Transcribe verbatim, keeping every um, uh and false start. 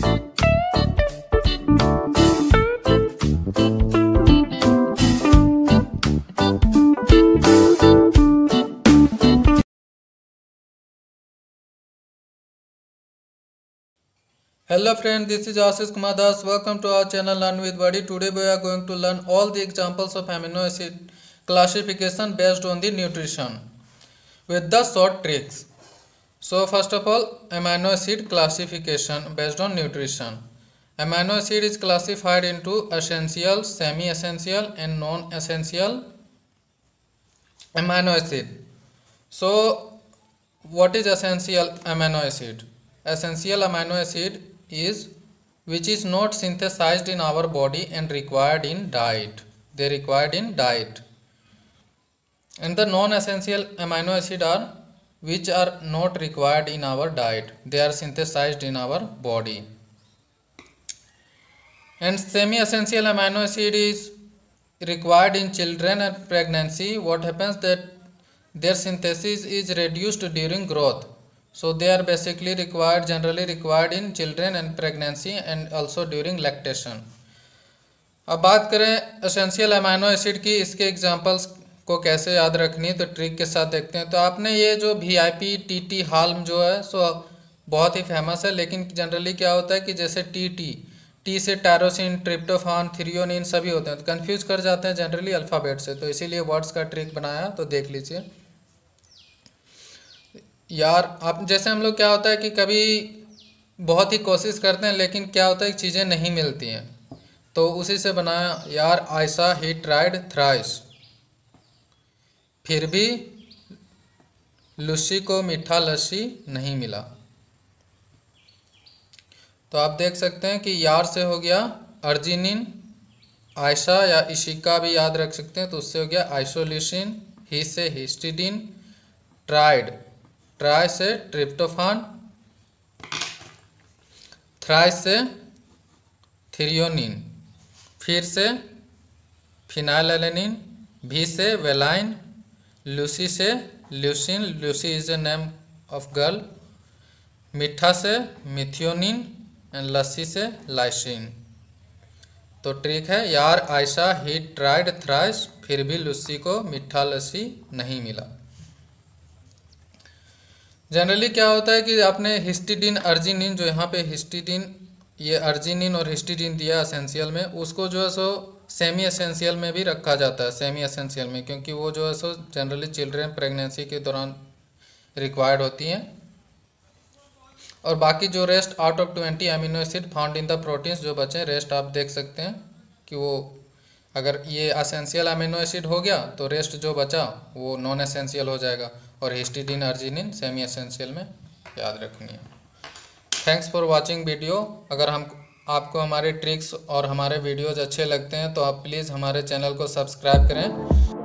Hello friend, this is Ashish Kumar Das. Welcome to our channel Learn with Body. Today we are going to learn all the examples of amino acid classification based on the nutrition with the short tricks. So first of all, amino acid classification based on nutrition. Amino acid is classified into essential, semi-essential and non-essential amino acid. So what is essential amino acid? Essential amino acid is which is not synthesized in our body and required in diet. They required in diet. And the non-essential amino acid are which are not required in our diet. They are synthesized in our body. And semi-essential amino acid is required in children and pregnancy. What happens that their synthesis is reduced during growth. So they are basically required, generally required in children and pregnancy and also during lactation. अब बात करें essential amino acid की, इसके examples को कैसे याद रखनी है तो ट्रिक के साथ देखते हैं। तो आपने ये जो V I P T T हाल्म जो है सो बहुत ही फेमस है, लेकिन जनरली क्या होता है कि जैसे टी टी टी से टायरोसिन, ट्रिप्टोफान, थ्रियोनिन सभी होते हैं, तो कन्फ्यूज कर जाते हैं जनरली अल्फ़ाबेट से, तो इसीलिए वर्ड्स का ट्रिक बनाया, तो देख लीजिए यार। आप जैसे हम लोग क्या होता है कि कभी बहुत ही कोशिश करते हैं लेकिन क्या होता है कि चीज़ें नहीं मिलती हैं, तो उसी से बनाया यार। आयशा ही ट्राइड थ्राइस, फिर भी लूसी को मीठा लस्सी नहीं मिला। तो आप देख सकते हैं कि यार से हो गया अर्जिनिन, आयशा या इशिका भी याद रख सकते हैं, तो उससे हो गया आइसोल्यूसिन, ही से हिस्टिडीन, ट्राइड ट्राई से ट्रिप्टोफान, थ्राइस से थ्रियोनिन, फिर से फिनाइलएलेनिन, भी से वेलाइन, लूसी से leucine, Lucy is a name of girl, मीठा से मिथियोनिन एंड लस्सी से लाइसिन। तो ट्रिक है यार आयशा ही ट्राइड थ्राइस, फिर भी लूसी को मीठा लस्सी नहीं मिला। जनरली क्या होता है कि आपने हिस्टिडीन, अर्जिनिन, जो यहाँ पे हिस्टिडीन, ये अर्जिनिन और हिस्टिडीन दिया एसेंशियल में, उसको जो है सो सेमी एसेंशियल में भी रखा जाता है, सेमी एसेंशियल में, क्योंकि वो जो है सो जनरली चिल्ड्रन प्रेगनेंसी के दौरान रिक्वायर्ड होती हैं। और बाकी जो rest out of twenty amino acid found in the proteins जो बचे, रेस्ट आप देख सकते हैं कि वो अगर ये एसेंशियल अमीनो एसिड हो गया तो रेस्ट जो बचा वो नॉन एसेंशियल हो जाएगा, और हिस्टिडीन, अर्जिनिन सेमी एसेंशियल में याद रखनी है। Thanks for watching video. अगर हम आपको हमारे ट्रिक्स और हमारे वीडियोज़ अच्छे लगते हैं तो आप प्लीज़ हमारे चैनल को सब्सक्राइब करें।